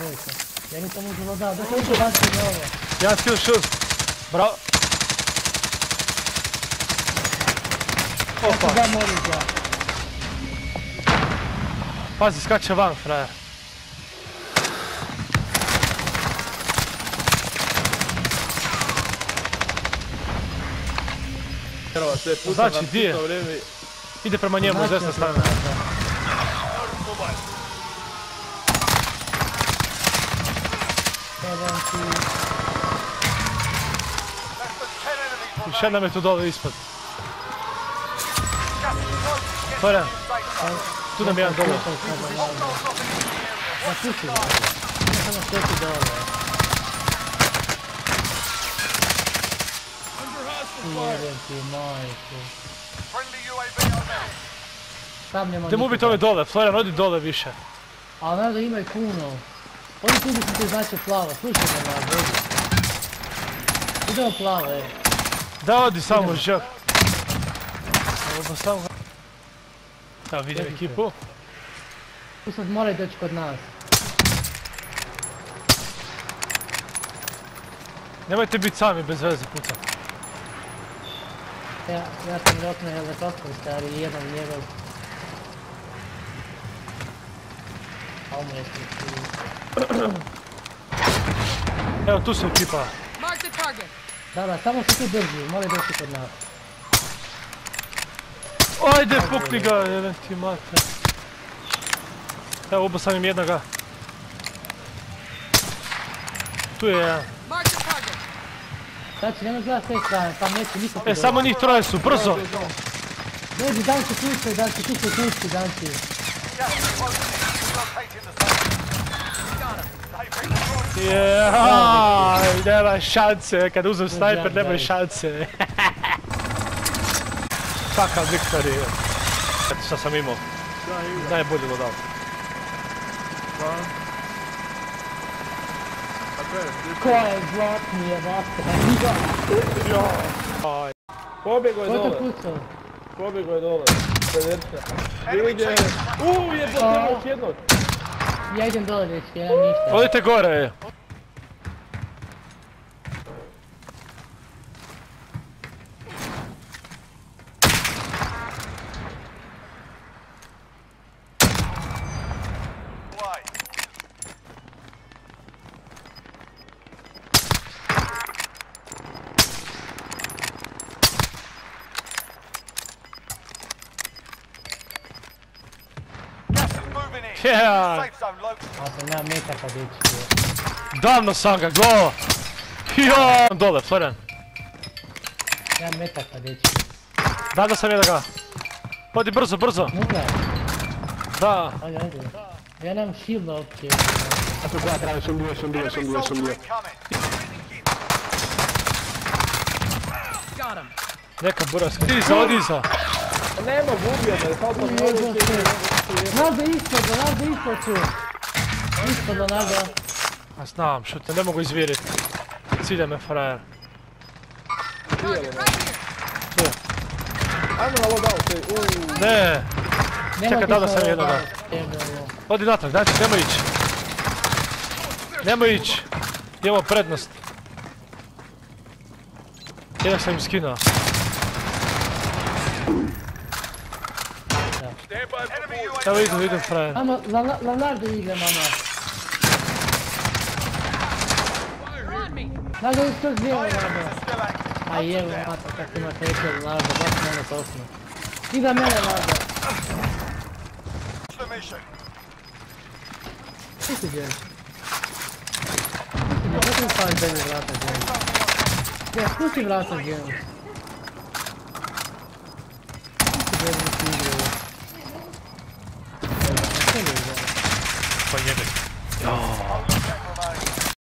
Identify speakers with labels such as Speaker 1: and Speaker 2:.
Speaker 1: čovječe. Ja nisam uzelo dao, da sam ušao bacio na ovo.
Speaker 2: Jedan skill shoot. Bravo. Opa.
Speaker 1: Da morim ja.
Speaker 2: Pazi, skače van, frajer. Znači, di je? Ide prema njemu s desne strane. Još jedna me tu dole ispod. Florian, tu nam je jedan dole.
Speaker 1: Ja puši ga. Ja samo sjeti dole. Jebem ti majku.
Speaker 2: Idemo ubiti ove dole, Florian, odi dole više.
Speaker 1: Ali znaš da ima i puno. Oni tu bi ti znači plavo, slušaj me na bodu. Idemo plavo,
Speaker 2: Da, odi samo žak. Ovo samo... Evo vidim ekipu.
Speaker 1: Tu sad moraju doći kod nas.
Speaker 2: Nemojte biti sami bez veze puca.
Speaker 1: Ja sam rokno helikopter stari, jedan njegov. A umre si.
Speaker 2: Evo tu su ekipa.
Speaker 1: Dobra, samo se tu drži, moraju doći kod nas.
Speaker 2: Ajde, pukni ga, jebem ti mate. Evo, ubao sam im jednoga. Tu je jedan.
Speaker 1: Znači, nemoj gledat s te strane, tam neće nikako.
Speaker 2: Samo njih troje su, brzo!
Speaker 1: Dođi, dan će kućaj, dan će tu se kući, dan će.
Speaker 2: Jeeeej, nema šanse, kad uzem snajper nema šanse. Kakav victory. Eto šta sam imao. Najbolji lodal.
Speaker 1: Ko je zlatni je vaska?
Speaker 2: Pobjego je
Speaker 1: Ko je to
Speaker 2: dole.
Speaker 1: pucao?
Speaker 2: Pobjego je dole. Ide. Jebote, još jednog.
Speaker 1: Ja idem dole, dečki, ja nemam ništa.
Speaker 2: Odite gore. Yeah.
Speaker 1: A sam nemam metaka, dečki.
Speaker 2: Davno sam ga, go! Jo! Dole, Florian.
Speaker 1: Nemam metaka, dečki.
Speaker 2: Davno sam jednoga. Odi brzo, brzo.
Speaker 1: Nuka?
Speaker 2: Da.
Speaker 1: Ajde, ajde. Ja nemam shielda uopće.
Speaker 3: Ako da, traži, sam bio.
Speaker 2: Neka buraska. Odi iza.
Speaker 3: Nema gubio me, sad sam
Speaker 1: Naldo ispod, Naldo ispod su. Ispod, Naldo.
Speaker 2: A znam, šute, ne mogu izvjeriti. Cilja me frajer.
Speaker 3: Ajmo na loadout,
Speaker 2: Ne. Čekaj, dao sam jednoga. Odi natrag, dajte, nemoj ići. Nemoj ići. Imamo prednost. Jednak sam im skinuo. Evo idem frajer.
Speaker 1: Amo, Leonardo ide, mama. Naldo je skroz lijevo, Naldo. A jevo, mata, kako ima kreće Leonardo, baš mene tosno. Iza mene, Naldo. Što ti djeli? Kako mi pali bez vrata, djeli? Ja, spusti vrata, djeli. Što ti djeli, nisi igrao?
Speaker 2: Pa jebe.